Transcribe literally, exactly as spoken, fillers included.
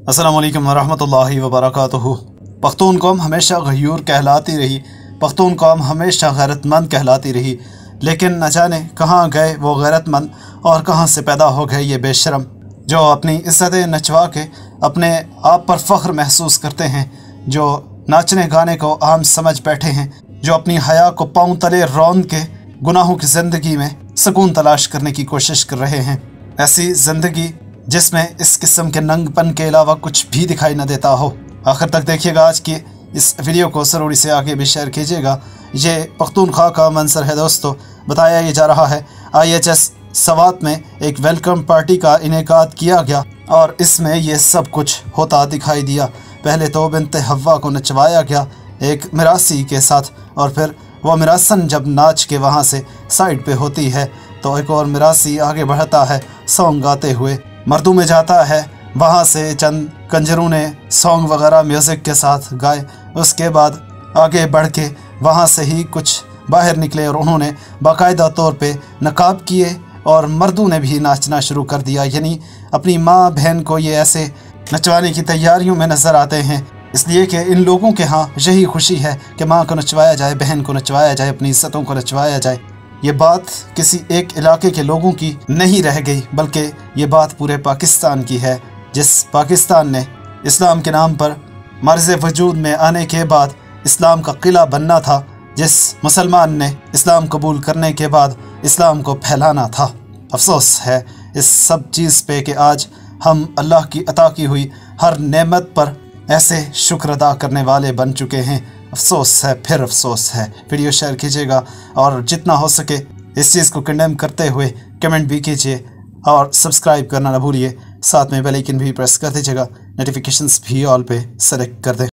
अस्सलाम वालेकुम वरहमतुल्लाहि वबरकातुहू। पख्तून कौम हमेशा गयूर कहलाती रही, पख्तून कौम हमेशा गैरतमंद कहलाती रही, लेकिन न जाने कहाँ गए वो गैरतमंद और कहाँ से पैदा हो गए ये बेशरम जो अपनी इज़्ज़तें नचवा के अपने आप पर फ़ख्र महसूस करते हैं, जो नाचने गाने को आम समझ बैठे हैं, जो अपनी हया को पाँव तले रौंद के गुनाहों की ज़िंदगी में सुकून तलाश करने की कोशिश कर रहे हैं। ऐसी ज़िंदगी जिसमें इस किस्म के नंगपन के अलावा कुछ भी दिखाई न देता हो। आखिर तक देखिएगा आज की इस वीडियो को, ज़रूरी से आगे भी शेयर कीजिएगा। ये पख्तूनख्वा का मंजर है दोस्तों। बताया ये जा रहा है आई एच एस सवात में एक वेलकम पार्टी का इनेकाद किया गया और इसमें ये सब कुछ होता दिखाई दिया। पहले तो बिन्ते हव्वा को नचवाया गया एक मिरासी के साथ, और फिर वह मिरासन जब नाच के वहाँ से साइड पे होती है तो एक और मिरासी आगे बढ़ता है सॉन्ग गाते हुए, मर्दू में जाता है। वहाँ से चंद कंजरों ने सॉन्ग वगैरह म्यूज़िक के साथ गाए। उसके बाद आगे बढ़ के वहाँ से ही कुछ बाहर निकले और उन्होंने बाकायदा तौर पे नकाब किए और मर्दों ने भी नाचना शुरू कर दिया। यानी अपनी माँ बहन को ये ऐसे नचवाने की तैयारियों में नज़र आते हैं, इसलिए कि इन लोगों के यहाँ यही खुशी है कि माँ को नचवाया जाए, बहन को नचवाया जाए, अपनी इज़्ज़तों को नचवाया जाए। ये बात किसी एक इलाके के लोगों की नहीं रह गई, बल्कि ये बात पूरे पाकिस्तान की है। जिस पाकिस्तान ने इस्लाम के नाम पर मर्ज़ वजूद में आने के बाद इस्लाम का किला बनना था, जिस मुसलमान ने इस्लाम कबूल करने के बाद इस्लाम को फैलाना था। अफसोस है इस सब चीज़ पे कि आज हम अल्लाह की अता की हुई हर नेमत पर ऐसे शुक्र अदा करने वाले बन चुके हैं। अफसोस है, फिर अफसोस है। वीडियो शेयर कीजिएगा और जितना हो सके इस चीज़ को कंडेम करते हुए कमेंट भी कीजिए और सब्सक्राइब करना ना भूलिए। साथ में बेल आइकन भी प्रेस कर दीजिएगा, नोटिफिकेशंस भी ऑल पे सेलेक्ट कर दें।